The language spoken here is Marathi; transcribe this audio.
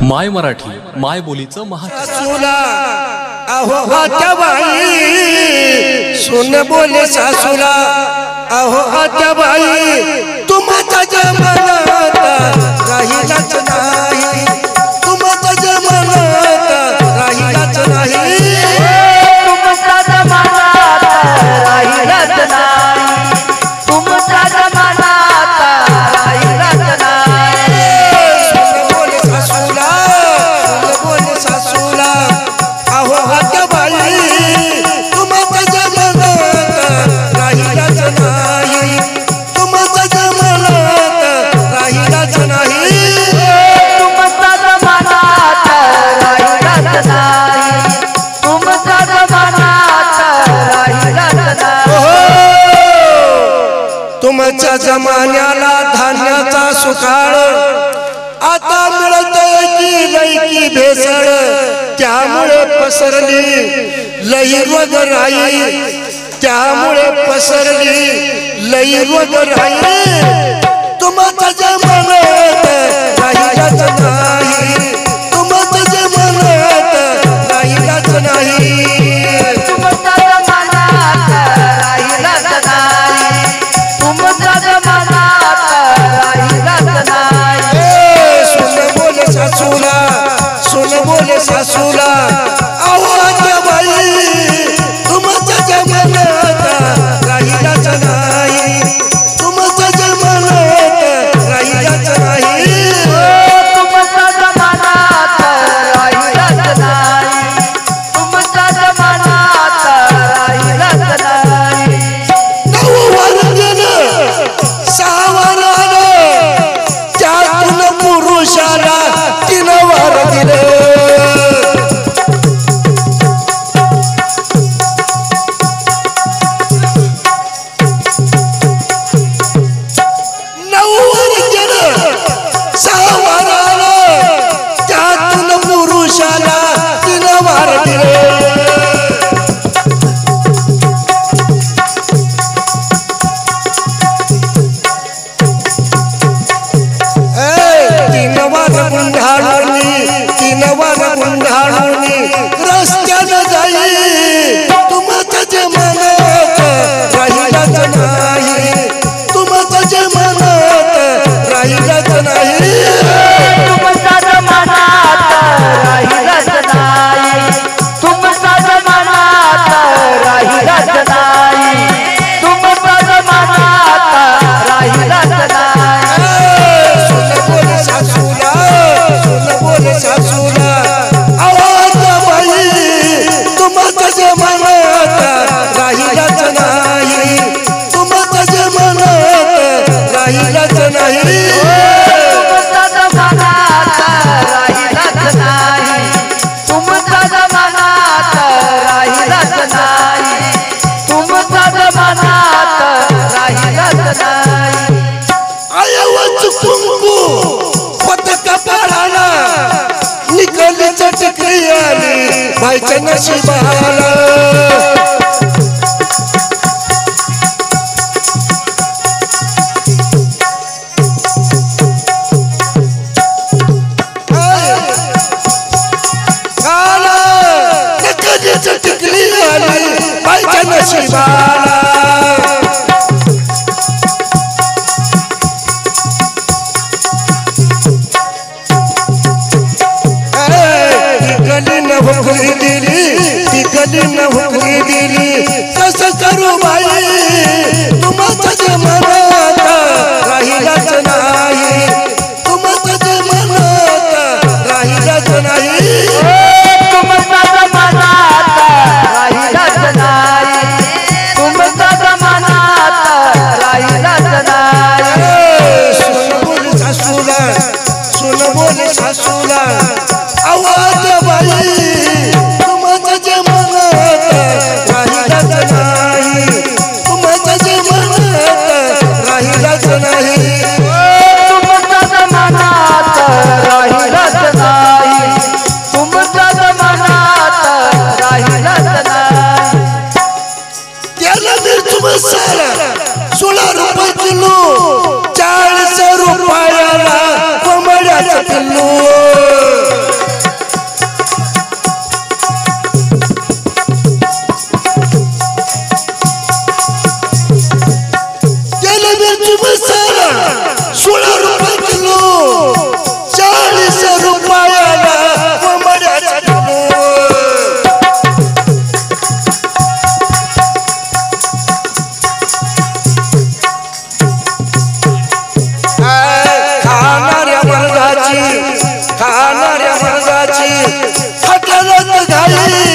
माय मराठी माय बोलीचं सासूला अहो आत्या बाई सुन बोले सासूला अहो आत्या बाई तुमचा जमानात राहिलाच नाही तुमचा जमानात राहिलाच नाही तुमचा जमानात राहिलाच नाही तुमचा जमानात राहिलाच नाही सुन बोले सासूला अहो आत्या बाई तुमचा जमानात राहिलाच नाही तुमचा जमानात राहिलाच नाही तुमचा जमानात राहिलाच नाही तुमचा जमानात राहिलाच नाही तुमच्या जमान्याला धान्याचा सुकाळ आता मिळतय की लैकी भेसळ त्यामुळे पसरली लई रोगराई त्यामुळे पसरली लई रोगराई तुमचा जमानात राहिलाच नाही तुमचा जमानात राहिलाच नाही तुमचा जमानात राहिलाच नाही तुमचा जमानात राहिलाच नाही सुन बोले सासूला अहो आत्या बाई तुमचा जमानात राहिलाच नाही तुमचा जमानात राहिलाच नाही तुमचा जमानात राहिलाच नाही तुमचा जमानात राहिलाच नाही नववार गेलं सहावार आलं त्यातून पुरुषाला तीन वार दिलं नववार गेलं सहावार आलं त्यातून पुरुषाला तीन वार दिलं तीन वार गुंढाळूनी रस्त्यानं जाई तुमचा जमानात राहिलाच नाही तुमचा जमानात राहिलाच नाही तुमचा जमानात राहिलाच नाही तुमचा जमानात राहिलाच नाही तुमचा जमानात राहिलाच नाही सासूला आवाज बाई तुमचा जमानात राहिलाच नाही तुमचा जमानात राहिलाच नाही तुमचा जमानात राहिलाच नाही तुमचा जमानात राहिलाच नाही तुमचा जमानात राहिलाच नाही आयवच कुंकू पतक पाळाला निकली चटकली आली बाईच्या नशिबाला निकली चटकली आली बाईच्या नशिबाला हुकली दिली कसं करू बाई तुमचा जमानात राहिलाच नाही तुमचा जमानात राहिलाच नाही तुमचा जमानात राहिलाच नाही तुमचा जमानात राहिलाच नाही सुन बोले सासूला आवाज बाई तुमचा जमानात राहिलाच नाही तुमचा जमानात राहिलाच नाही तुमचा जमानात राहिलाच नाही तुमचा जमानात राहिलाच नाही त्याला मिरची मसाला 16 रुपये किलो 40 रुपयाला कोंबड्याचा किलो थाळी